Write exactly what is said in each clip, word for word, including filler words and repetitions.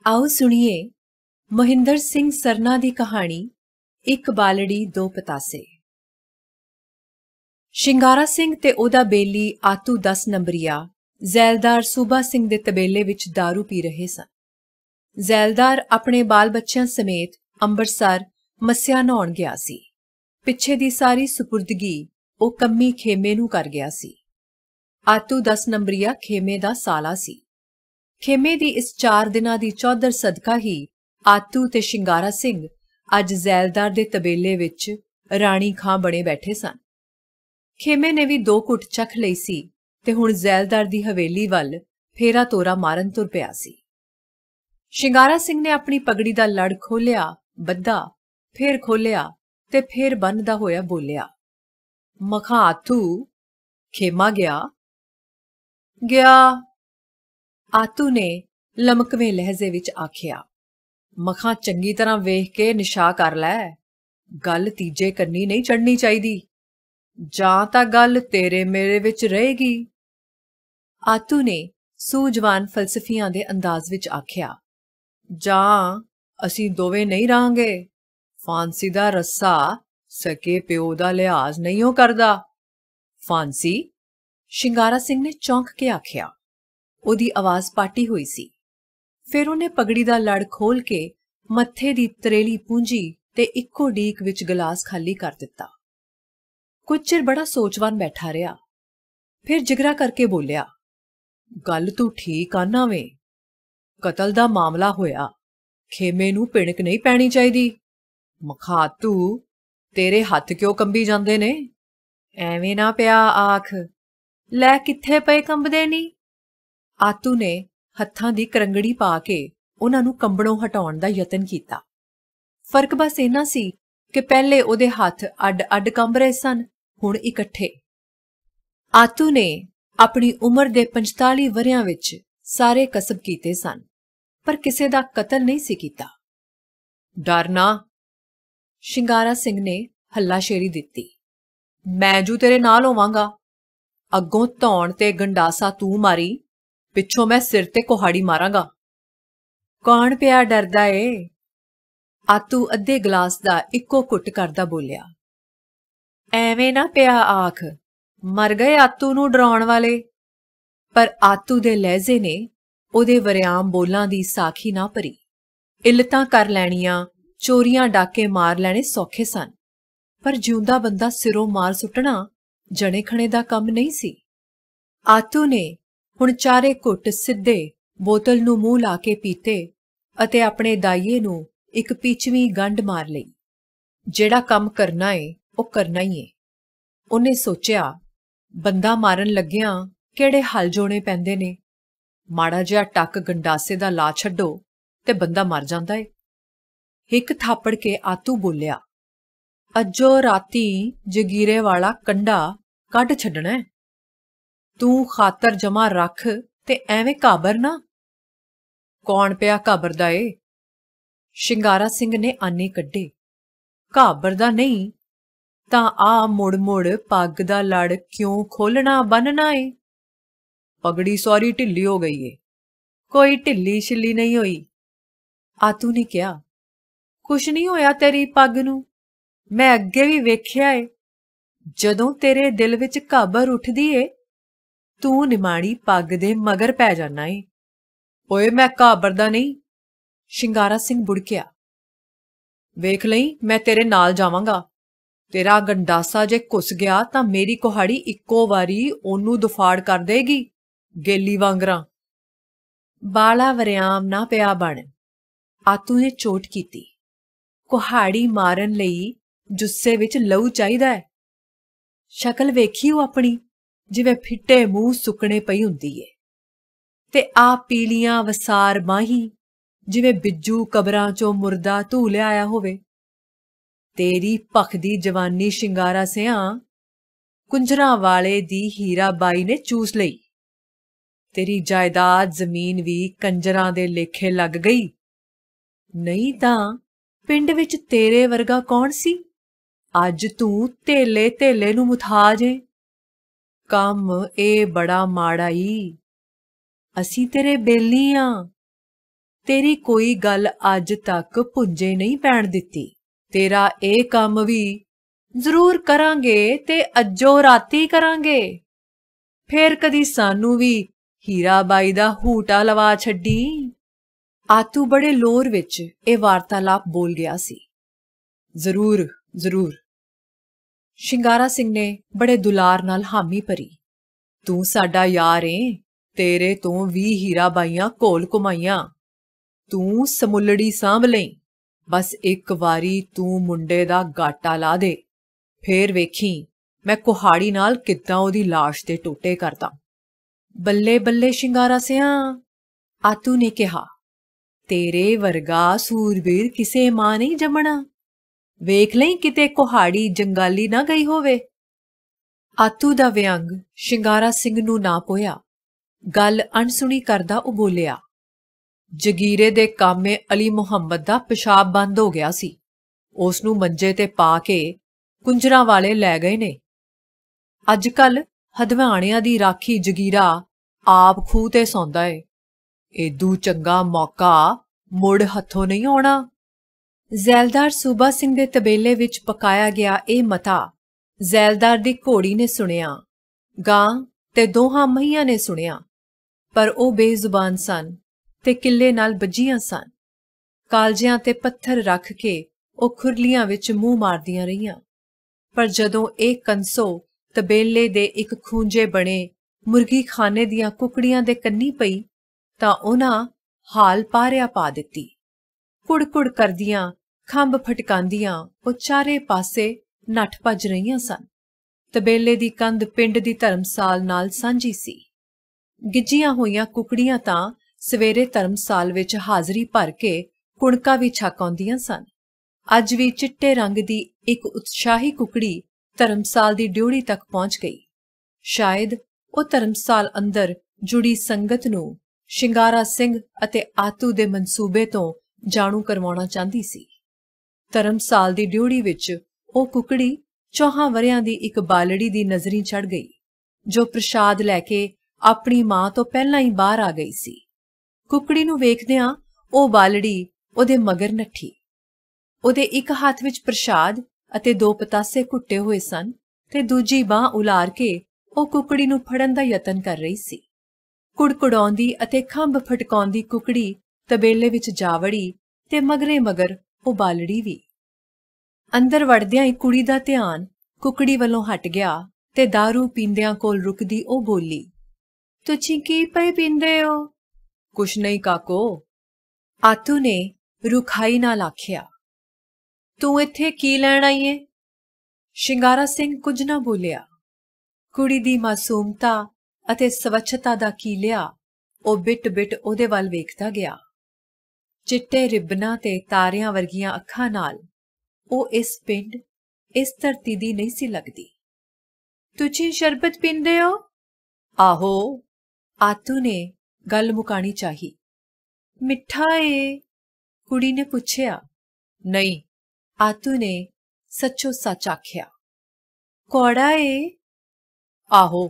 आओ सुनिए मोहिंदर सिंह सरना दी कहानी एक बालड़ी दो पतासे। शिंगारा सिंह ते ओदा बेली आतू दस नंबरिया ਜ਼ੈਲਦਾਰ सूबा सिंह दे तबेले विच दारू पी रहे सन। ਜ਼ੈਲਦਾਰ अपने बाल बच्चों समेत अंबरसर मस्सिया नहाउण गया सी। पिछे दी सारी सुपुर्दगी ओ कम्मी खेमे नूं कर गया सी। आतू दस नंबरिया खेमे दा साला सी। खेमे दी इस चार दिनां दी चौधर सदका ही आतू ते शिंगारा सिंह अज ਜ਼ੈਲਦਾਰ दे तबेले विच राणी खां बने बैठे सन। खेमे ने भी दो घुट चख लई सी ते हुण ਜ਼ੈਲਦਾਰ दी हवेली वल फेरा तोरा मारन तुर पिया सी। शिंगारा सिंह ने अपनी पगड़ी दा लड़ खोलिया, बद्धा, फिर खोलिया ते फिर बन्नदा होया बोलिया, मखां आतू खेमा गया गया। आतू ने लमकवें लहजे विच आखिया, मखां चंगी तरह वेख के निशा कर लै, गल तीजे कन्नी नहीं चढ़नी चाहिदी, जां तां गल तेरे मेरे विच रहेगी। आतू ने सूझवान फलसफियां दे अंदाज विच आखिया, जां असीं दोवें नहीं रहांगे। फांसी दा रस्सा सके प्यो दा लिहाज नहीं हो करदा। फांसी? शिंगारा सिंह ने चौंक के आखिया। ओदी आवाज पाटी हुई सी। फिर उन्हें पगड़ी दा लड़ खोल के मत्थे दी त्रेली पूंजी ते इक्को डीक विच गिलास खाली कर दिता। कुछ चिर बड़ा सोचवान बैठा रहा, फिर जिगरा करके बोलिया, गल तू ठीक आना वे, कतल दा मामला होया, खेमे नूं पिणक नहीं पैनी चाहिदी। मखा तू तेरे हत्थ क्यों कंबी जांदे ने? एवें ना पिया आख, लै कित्थे पए कंबदे नी। आतू ने हत्थां दी करंगड़ी पा के उन्हां नूं कंबणों हटाउण दा यतन कीता। फर्क बस इन्ना सी कि पहले ओदे हत्थ अड अड कंब रहे सन, हुण इकट्ठे। आतू ने अपनी उम्र दे पंजताली वरियां विच सारे कसब कीते सन, पर किसे दा कतल नहीं सी कीता। डर ना, शिंगारा सिंह ने हल्लाशेरी दित्ती, मैं जू तेरे नाल होवांगा। अग्गों धौण ते गंडासा तू मारी, पिछों मैं सिर ते कुहाड़ी मारांगा। कौन पिया डरदा ए? आतू अद्धे गिलास दा इक्को घुट करदा बोलिया, एवें ना पिया आख, मर गए आतू नूं डराउण वाले। पर आतू दे लहजे ने ओदे वरियाम बोलां दी साखी ना भरी। इल्लतां कर लैणियां, चोरियां डाके मार लैणे सौखे सन, पर जिउंदा बंदा सिरों मार सुट्टना जणे खणे दा कम नहीं सी। आतू ने हुण चारे घुट सिद्धे बोतल नूं मूंह ला के पीते अते अपने दाईए नूं एक पीचवीं गंढ मार लई। जेड़ा कम करना है ओ करना ही है। उन्हें सोचिया, बंदा मारन लग्गियां केड़े हल जोणे पैंदे ने। माड़ा जिहा टक गंडासे दा ला छड्डो ते बंदा मर जांदा है। हिक थापड़ के आतू बोलिया, अज्जो राती जगीरे वाला कंडा कढ छड्डना है। तू खातर जमा रख ते एवें घाबर ना। कौन पिया घाबरदा ए? शिंगारा सिंह ने आने कड्डे। घाबरदा नहीं तां आ मुड़ मुड़ पग दा लड़ क्यों खोलना बन्नना है? पगड़ी सौरी ढिल्ली हो गई है। कोई ढिल्ली छिल्ली नहीं होई। आतू ने कहा, कुछ नहीं होया तेरी पग नूं, मैं अगे भी वेख्या है। जदों तेरे दिल विच घाबर उठदी है, तू निमाणी पग दे मगर पै जाना है। ओए मैं घाबरदा नहीं। शिंगारा सिंह बुड़किया, वेख लई मैं तेरे नाल जावांगा। तेरा गंडासा जे घुस गया तां मेरी कुहाड़ी इक्को वारी ओनू दुफाड़ कर देगी, गेली वांगरां। बाला वरियाम ना पिया बण। आतू ने चोट कीती। कुहाड़ी मारन लई जुस्से विच लहू चाहीदा है। शक्ल वेखी अपनी, जिवें फिट्टे मूंह सुकने पई हुंदी है, ते आ पीलियां वसार बाहीं जिवें बिज्जू कबरां चों मुर्दा धू लिआया होवे। तेरी भखदी जवानी शिंगारा सिंह कुंजरां वाले दी हीरा बाई ने चूस लई। तेरी जायदाद जमीन भी कंजरां दे लेखे लग गई। नहीं तां पिंड विच तेरे वर्गा कौन सी? अज तू धेले धेले नूं मुथाज है। कम ए बड़ा माड़ा ई। असीं तेरे बेली आं। तेरी कोई गल अज तक पुंजे नहीं पैण दित्ती। तेरा ये काम भी जरूर करांगे ते अज्जो राती करांगे। फिर कदी सानू भी हीरा बाई दा हूटा लवा छड्डी। आतू बड़े लोर विच ये वार्तालाप बोल गया सी। जरूर जरूर। शिंगारा सिंह ने बड़े दुलार नाल हामी भरी। तू साडा यार ऐ, तेरे तो भी हीरा बाइयां कोल घुमाइयां। तू समुलड़ी सांभ लई, बस एक वारी तू मुंडे दा गाटा ला दे, फिर वेखी मैं कुहाड़ी नाल किद्दां ओदी लाश दे टोटे करदा। बल्ले बल्ले शिंगारा सिया, आतू ने कहा, तेरे वर्गा सूरबीर किसे मां नहीं जमना। वेख लई किते कुहाड़ी जंगाली ना गई होवे। आतू दा व्यंग शिंगारा सिंह नू ना पोया। गल अणसुणी करदा ओ बोलिया, जगीरे दे कामे अली मुहम्मद दा पेशाब बंद हो गया सी। उस नू मंजे ते पा के कुंजरां वाले लै गए ने। अज कल हदवाणियां दी राखी जगीरा आप खूह ते सौंदा है। एदू चंगा मौका मुड़ हथों नहीं आउणा। ਜ਼ੈਲਦਾਰ ਸੂਬਾ ਸਿੰਘ ਦੇ ਤਬੇਲੇ ਵਿੱਚ ਪਕਾਇਆ ਗਿਆ ਇਹ ਮਤਾ ਜ਼ੈਲਦਾਰ ਦੀ ਘੋੜੀ ਨੇ ਸੁਣਿਆ, ਗਾਂ ਤੇ ਦੋਹਾਂ ਮਹੀਆਂ ਨੇ ਸੁਣਿਆ, ਪਰ ਉਹ ਬੇਜ਼ੁਬਾਨ ਸਨ ਤੇ ਕਿੱਲੇ ਨਾਲ ਬੱਝੀਆਂ ਸਨ। ਕਾਲਜਿਆਂ ਤੇ ਪੱਥਰ ਰੱਖ ਕੇ ਉਹ ਖੁਰਲੀਆਂ ਵਿੱਚ ਮੂੰਹ ਮਾਰਦੀਆਂ ਰਹੀਆਂ। ਪਰ ਜਦੋਂ ਇਹ ਕੰਸੋ ਤਬੇਲੇ ਦੇ ਇੱਕ ਖੂੰਜੇ ਬਣੇ ਮੁਰਗੀ ਖਾਨੇ ਦੀਆਂ ਕੁਕੜੀਆਂ ਦੇ ਕੰਨੀ ਪਈ ਤਾਂ ਉਹਨਾਂ ਹਾਲ ਪਾਰਿਆ ਪਾ ਦਿੱਤੀ। ਕੁੜ-ਕੁੜ ਕਰਦੀਆਂ, ਖੰਭ ਫਟਕਾਂਦੀਆਂ ਉਹ ਚਾਰੇ ਪਾਸੇ ਨੱਠ ਭੱਜ ਰਹੀਆਂ ਸਨ। ਤਬੇਲੇ ਦੀ ਕੰਧ ਪਿੰਡ ਦੀ ਧਰਮਸਾਲ ਨਾਲ ਸਾਂਝੀ ਸੀ। ਗਿੱਜੀਆਂ ਹੋਈਆਂ ਕੁਕੜੀਆਂ ਤਾਂ ਸਵੇਰੇ ਧਰਮਸਾਲ ਵਿੱਚ ਹਾਜ਼ਰੀ ਭਰ ਕੇ ਕੁਣਕਾ ਵੀ ਛਕ ਆਉਂਦੀਆਂ ਸਨ। ਅੱਜ ਵੀ ਚਿੱਟੇ ਰੰਗ ਦੀ ਇੱਕ ਉਤਸ਼ਾਹੀ ਕੁਕੜੀ ਧਰਮਸਾਲ ਦੀ ਡਿਉੜੀ ਤੱਕ ਪਹੁੰਚ ਗਈ। ਸ਼ਾਇਦ ਉਹ ਧਰਮਸਾਲ ਅੰਦਰ ਜੁੜੀ ਸੰਗਤ ਨੂੰ ਸ਼ਿੰਗਾਰਾ ਸਿੰਘ ਅਤੇ ਆਤੂ ਦੇ ਮਨਸੂਬੇ ਤੋਂ ਜਾਣੂ ਕਰਵਾਉਣਾ ਚਾਹੁੰਦੀ ਸੀ। ਧਰਮਸਾਲ ਦੀ ਡਿਉੜੀ ਵਿੱਚ ਉਹ ਕੁਕੜੀ ਚੌਹਾਂ ਵਰਿਆਂ ਦੀ ਇੱਕ ਬਾਲੜੀ ਦੀ ਨਜ਼ਰੀ ਚੜ੍ਹ ਗਈ, ਜੋ ਪ੍ਰਸ਼ਾਦ ਲੈ ਕੇ ਆਪਣੀ ਮਾਂ ਤੋਂ ਪਹਿਲਾਂ ਹੀ ਬਾਹਰ ਆ ਗਈ ਸੀ। ਕੁਕੜੀ ਨੂੰ ਵੇਖਦਿਆਂ ਉਹ ਬਾਲੜੀ ਉਹਦੇ ਮਗਰ ਨੱਠੀ। ਉਹਦੇ ਇੱਕ ਹੱਥ ਵਿੱਚ ਪ੍ਰਸ਼ਾਦ ਅਤੇ ਦੋ ਪਤਾਸੇ ਘੁੱਟੇ ਹੋਏ ਸਨ ਤੇ ਦੂਜੀ ਬਾਂਹ ਉਲਾਰ ਕੇ ਉਹ ਕੁਕੜੀ ਨੂੰ ਫੜਨ ਦਾ ਯਤਨ ਕਰ ਰਹੀ ਸੀ। ਕੁੜਕੁੜਾਉਂਦੀ ਅਤੇ ਖੰਭ ਫਟਕਾਉਂਦੀ ਕੁਕੜੀ ਤਬੇਲੇ ਵਿੱਚ ਜਾ ਵੜੀ ਤੇ ਮਗਰੇ ਮਗਰ ਉਹ ਬਾਲੜੀ ਵੀ। ਅੰਦਰ ਵੜਦਿਆਂ ਹੀ ਕੁੜੀ ਦਾ ਧਿਆਨ ਕੁਕੜੀ ਵੱਲੋਂ ਹਟ ਗਿਆ ਤੇ ਦਾਰੂ ਪੀਂਦਿਆਂ ਕੋਲ ਰੁਕਦੀ ਉਹ ਬੋਲੀ, ਤੁਸੀਂ ਕੀ ਪਏ ਪੀਂਦੇ ਹੋ? ਕੁਛ ਨਹੀਂ ਕਾਕੋ। ਆਤੂ ਨੇ ਰੁਖਾਈ ਨਾਲ ਆਖਿਆ। ਤੂੰ ਇੱਥੇ ਕੀ ਲੈਣ ਆਈ ਏ? ਸ਼ਿੰਗਾਰਾ ਸਿੰਘ ਕੁਝ ਨਾ ਬੋਲਿਆ। ਕੁੜੀ ਦੀ ਮਾਸੂਮਤਾ ਅਤੇ ਸਵੱਛਤਾ ਦਾ ਕੀਲਿਆ ਉਹ ਬਿਟ ਬਿਟ ਉਹਦੇ ਵੱਲ ਵੇਖਦਾ ਗਿਆ। ਚਿੱਟੇ ਰਿਬਨਾਂ ਤੇ ਤਾਰਿਆਂ ਵਰਗੀਆਂ ਅੱਖਾਂ ਨਾਲ ਉਹ ਇਸ ਪਿੰਡ, ਇਸ ਧਰਤੀ ਦੀ ਨਹੀਂ ਸੀ ਲੱਗਦੀ। ਤੁਸੀਂ ਸ਼ਰਬਤ ਪੀਂਦੇ ਹੋ? ਆਹੋ। ਆਤੂ ਨੇ ਗੱਲ ਮੁਕਾਣੀ ਚਾਹੀ। ਮਿੱਠਾ ਏ? ਕੁੜੀ ਨੇ ਪੁੱਛਿਆ। ਨਹੀਂ, ਆਤੂ ਨੇ ਸੱਚੋ ਸੱਚ ਆਖਿਆ। ਕੌੜਾ ਏ? ਆਹੋ।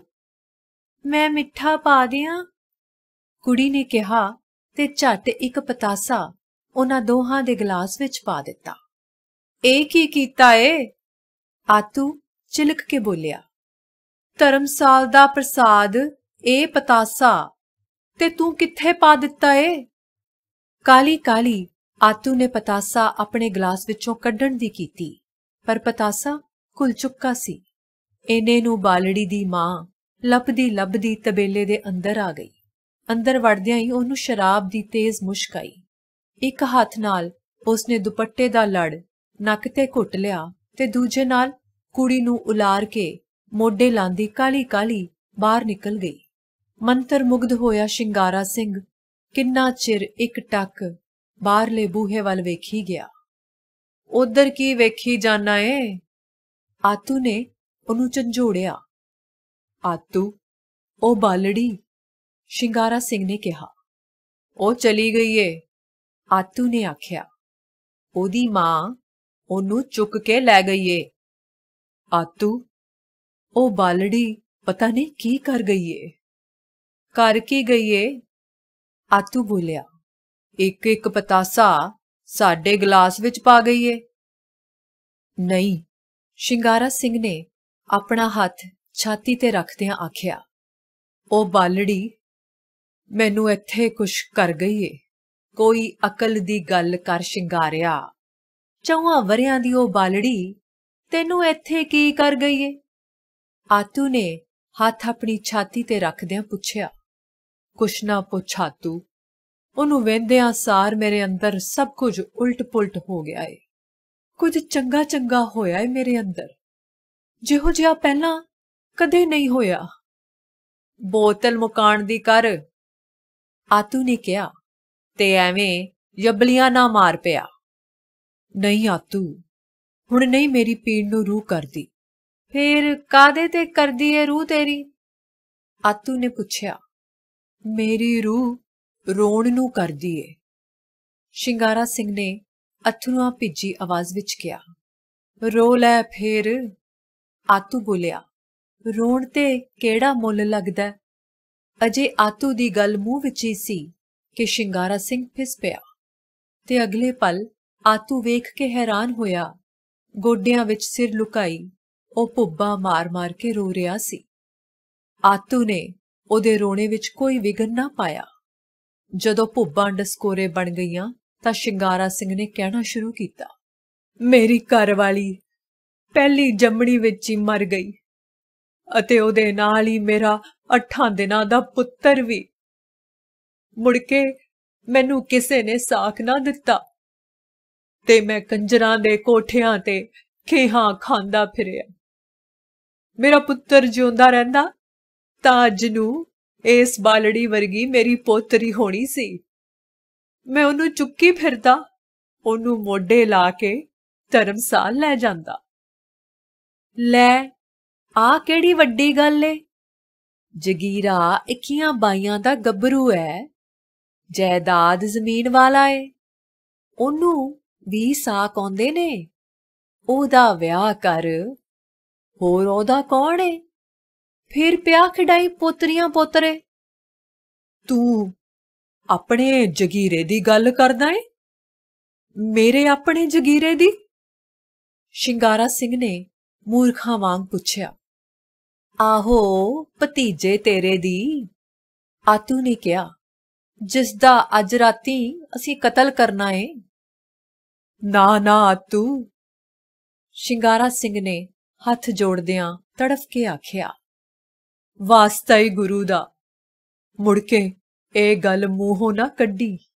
ਮੈਂ ਮਿੱਠਾ ਪਾ ਦਿਆਂ? ਕੁੜੀ ਨੇ ਕਿਹਾ ਤੇ ਝੱਟ ਇੱਕ ਪਤਾਸਾ ਉਹਨਾਂ ਦੋਹਾਂ ਦੇ ਗਲਾਸ ਵਿੱਚ ਪਾ ਦਿੱਤਾ। ਇਹ ਕੀ ਕੀਤਾ ਏ? ਆਤੂ ਚਿਲਕ ਕੇ ਬੋਲਿਆ। ਧਰਮਸਾਲ ਦਾ ਪ੍ਰਸਾਦ ਇਹ ਪਤਾਸਾ, ਤੇ ਤੂੰ ਕਿੱਥੇ ਪਾ ਦਿੱਤਾ ਏ? ਕਾਲੀ ਕਾਲੀ ਆਤੂ ਨੇ ਪਤਾਸਾ ਆਪਣੇ ਗਲਾਸ ਵਿੱਚੋਂ ਕੱਢਣ ਦੀ ਕੀਤੀ, ਪਰ ਪਤਾਸਾ ਘੁਲ ਚੁੱਕਾ ਸੀ। ਇਹਨੇ ਨੂੰ ਬਾਲੜੀ ਦੀ ਮਾਂ ਲੱਭਦੀ ਲੱਭਦੀ ਤਬੇਲੇ ਦੇ ਅੰਦਰ ਆ ਗਈ। ਅੰਦਰ ਵੜਦਿਆਂ ਹੀ ਉਹਨੂੰ ਸ਼ਰਾਬ ਦੀ ਤੇਜ਼ ਮੁਸ਼ਕ ਆਈ। ਇੱਕ ਹੱਥ ਨਾਲ ਉਸਨੇ ਦੁਪੱਟੇ ਦਾ ਲੜ ਨੱਕ ਤੇ ਘੁੱਟ ਲਿਆ ਤੇ ਦੂਜੇ ਨਾਲ ਕੁੜੀ ਨੂੰ ਉਲਾਰ ਕੇ ਮੋਢੇ ਲਾਂਦੀ ਕਾਲੀ ਕਾਲੀ ਬਾਹਰ ਨਿਕਲ ਗਈ। ਮੰਤਰ ਮੁਗਧ ਹੋਇਆ ਸ਼ਿੰਗਾਰਾ ਸਿੰਘ ਕਿੰਨਾ ਚਿਰ ਇੱਕ ਟੱਕ ਬਾਹਰਲੇ ਬੂਹੇ ਵੱਲ ਵੇਖੀ ਗਿਆ। ਉਧਰ ਕੀ ਵੇਖੀ ਜਾਨਾ ਏ? ਆਤੂ ਨੇ ਉਹਨੂੰ ਝੰਜੋੜਿਆ। ਆਤੂ, ਉਹ ਬਾਲੜੀ, ਸ਼ਿੰਗਾਰਾ ਸਿੰਘ ਨੇ ਕਿਹਾ। ਉਹ ਚਲੀ ਗਈ ਏ, ਆਤੂ ਨੇ ਆਖਿਆ। ਉਹਦੀ ਮਾਂ ਉਹਨੂੰ ਚੁੱਕ ਕੇ ਲੈ ਗਈ ਏ। ਆਤੂ, ਉਹ ਬਾਲੜੀ ਪਤਾ ਨਹੀਂ ਕੀ ਕਰ ਗਈ ਏ। ਕਰ ਕੀ ਗਈ ਏ? ਆਤੂ ਬੋਲਿਆ। ਇੱਕ ਇੱਕ ਪਤਾਸਾ ਸਾਡੇ ਗਲਾਸ ਵਿੱਚ ਪਾ ਗਈ ਏ। ਨਹੀਂ, ਸ਼ਿੰਗਾਰਾ ਸਿੰਘ ਨੇ ਆਪਣਾ ਹੱਥ ਛਾਤੀ ਤੇ ਰੱਖਦਿਆਂ ਆਖਿਆ। ਉਹ ਬਾਲੜੀ ਮੈਨੂੰ ਇੱਥੇ ਕੁਛ ਕਰ ਗਈ ਏ। ਕੋਈ ਅਕਲ ਦੀ ਗੱਲ ਕਰ ਸ਼ਿੰਗਾਰਿਆ। ਚੌਹਾਂ ਵਰਿਆਂ ਦੀ ਉਹ ਬਾਲੜੀ ਤੈਨੂੰ ਇੱਥੇ ਕੀ ਕਰ ਗਈ ਏ? ਆਤੂ ਨੇ ਹੱਥ ਆਪਣੀ ਛਾਤੀ ਤੇ ਰੱਖਦਿਆਂ ਪੁੱਛਿਆ। ਕੁਛ ਨਾ ਪੁੱਛ ਆਤੂ, ਉਹਨੂੰ ਵੇਂਦਿਆਂ ਸਾਰ ਮੇਰੇ ਅੰਦਰ ਸਭ ਕੁਝ ਉਲਟ ਪੁਲਟ ਹੋ ਗਿਆ ਏ। ਕੁਝ ਚੰਗਾ ਚੰਗਾ ਹੋਇਆ ਏ ਮੇਰੇ ਅੰਦਰ, ਜਿਹੋ ਜਿਹਾ ਪਹਿਲਾਂ ਕਦੇ ਨਹੀਂ ਹੋਇਆ। ਬੋਤਲ ਮੁਕਾਣ ਦੀ ਕਰ, ਆਤੂ ਨੇ ਕਿਹਾ, ਤੇ ਐਵੇਂ ਯਬਲੀਆਂ ਨਾ ਮਾਰ ਪਿਆ। ਨਹੀਂ ਆਤੂ, ਹੁਣ ਨਹੀਂ ਮੇਰੀ ਪੀੜ ਨੂੰ ਰੂਹ ਕਰਦੀ। ਫੇਰ ਕਾਦੇ ਤੇ ਕਰਦੀ ਏ ਰੂਹ ਤੇਰੀ? ਆਤੂ ਨੇ ਪੁੱਛਿਆ। ਮੇਰੀ ਰੂਹ ਰੋਣ ਨੂੰ ਕਰਦੀ ਏ, ਸ਼ਿੰਗਾਰਾ ਸਿੰਘ ਨੇ ਅਥਰੂਆਂ ਭਿੱਜੀ ਆਵਾਜ਼ ਵਿੱਚ ਕਿਹਾ। ਰੋ ਲੈ ਫੇਰ, ਆਤੂ ਬੋਲਿਆ। ਰੋਣ ਤੇ ਕਿਹੜਾ ਮੁੱਲ ਲੱਗਦਾ? ਅਜੇ ਆਤੂ ਦੀ ਗੱਲ ਮੂੰਹ ਵਿੱਚ ਹੀ ਸੀ ਕਿ ਸ਼ਿੰਗਾਰਾ ਸਿੰਘ ਫਿਸ ਪਿਆ, ਤੇ ਅਗਲੇ ਪਲ ਆਤੂ ਵੇਖ ਕੇ ਹੈਰਾਨ ਹੋਇਆ। ਗੋਡਿਆਂ ਵਿੱਚ ਸਿਰ ਲੁਕਾਈ ਉਹ ਭੁੱਬਾਂ ਮਾਰ ਮਾਰ ਕੇ ਰੋ ਰਿਹਾ ਸੀ। ਆਤੂ ਨੇ ਉਹਦੇ ਰੋਣੇ ਵਿੱਚ ਕੋਈ ਵਿਘਨ ਨਾ ਪਾਇਆ। ਜਦੋਂ ਭੁੱਬਾਂ ਡਸਕੋਰੇ ਬਣ ਗਈਆਂ ਤਾਂ ਸ਼ਿੰਗਾਰਾ ਸਿੰਘ ਨੇ ਕਹਿਣਾ ਸ਼ੁਰੂ ਕੀਤਾ। ਮੇਰੀ ਘਰਵਾਲੀ ਪਹਿਲੀ ਜੰਮਣੀ ਵਿੱਚ ਹੀ ਮਰ ਗਈ, ਅਤੇ ਉਹਦੇ ਨਾਲ ਹੀ ਮੇਰਾ ਅੱਠਾਂ ਦਿਨਾਂ ਦਾ ਪੁੱਤਰ ਵੀ। ਮੁੜ ਕੇ ਮੈਨੂੰ ਕਿਸੇ ਨੇ ਸਾਕ ਨਾ ਦਿੱਤਾ, ਤੇ ਮੈਂ ਕੰਜਰਾਂ ਦੇ ਕੋਠਿਆਂ ਤੇ ਖੇਹਾਂ ਖਾਂਦਾ ਫਿਰਿਆ। ਮੇਰਾ ਪੁੱਤਰ ਜਿਉਂਦਾ ਰਹਿੰਦਾ ਤਾਂ ਅੱਜ ਨੂੰ ਇਸ ਬਾਲੜੀ ਵਰਗੀ ਮੇਰੀ ਪੋਤਰੀ ਹੋਣੀ ਸੀ। ਮੈਂ ਉਹਨੂੰ ਚੁੱਕੀ ਫਿਰਦਾ, ਉਹਨੂੰ ਮੋਢੇ ਲਾ ਕੇ ਧਰਮਸਾਲ ਲੈ ਜਾਂਦਾ। ਲੈ, ਆਹ ਕਿਹੜੀ ਵੱਡੀ ਗੱਲ ਏ? ਜਗੀਰਾ ਇੱਕੀਆਂ ਬਾਈਆਂ ਦਾ ਗੱਭਰੂ ਐ, ਜਾਇਦਾਦ ਜ਼ਮੀਨ ਵਾਲਾ ਏ। ਉਹਨੂੰ ਵੀ ਸਾਕ ਆਉਂਦੇ ਨੇ। ਉਹਦਾ ਵਿਆਹ ਕਰ, ਹੋਰ ਉਹਦਾ ਕੌਣ ਏ? ਫਿਰ ਪਿਆ ਖਿਡਾਈ ਪੋਤਰੀਆਂ ਪੋਤਰੇ। ਤੂੰ ਆਪਣੇ ਜਗੀਰੇ ਦੀ ਗੱਲ ਕਰਦਾ ਏ? ਮੇਰੇ ਆਪਣੇ ਜਗੀਰੇ ਦੀ? ਸ਼ਿੰਗਾਰਾ ਸਿੰਘ ਨੇ ਮੂਰਖਾਂ ਵਾਂਗ ਪੁੱਛਿਆ। ਆਹੋ, ਭਤੀਜੇ ਤੇਰੇ ਦੀ, ਆਤੂ ਨੇ ਕਿਹਾ, ਜਿਸ ਦਾ ਅੱਜ ਰਾਤੀ ਅਸੀਂ ਕਤਲ ਕਰਨਾ ਏ। ਨਾ ਨਾ ਆਤੂ, ਸ਼ਿੰਗਾਰਾ ਸਿੰਘ ਨੇ ਹੱਥ ਜੋੜਦਿਆਂ ਤੜਫ ਕੇ ਆਖਿਆ। ਵਾਸਤਾ ਈ ਗੁਰੂ ਦਾ, ਮੁੜ ਕੇ ਇਹ ਗੱਲ ਮੂੰਹੋਂ ਨਾ ਕੱਢੀ।